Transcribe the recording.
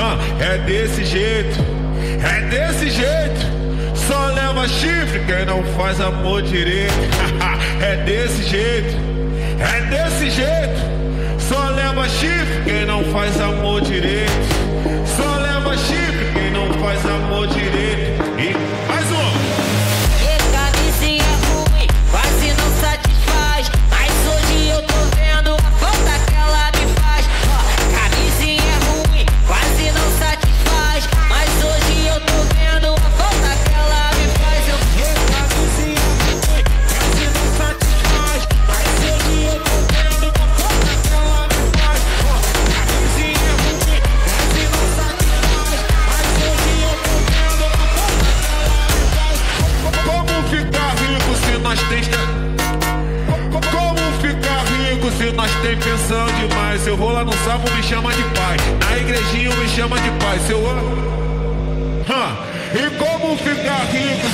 É desse jeito, é desse jeito. Só leva chifre quem não faz amor direito. É desse jeito, é desse jeito. Só leva chifre quem não faz amor direito. Só leva chifre quem não faz amor direito. E mais um. Camisinha ruim, quase não satisfaz. Mas hoje eu tô vendo a falta que ela me faz. Camisinha ruim, quase não satisfaz. Mas hoje eu tô vendo a falta que ela me faz. Camisinha ruim, quase não satisfaz. Mas hoje eu tô vendo a falta que ela me faz. Camisinha ruim, quase não satisfaz. Mas hoje eu tô vendo a falta que ela me faz. Como ficar rico se nós tem... Como ficar rico se nós tem pensão demais? Se eu vou lá no salmo me chama de pai, na igrejinha me chama de pai. Se eu... E como ficar rico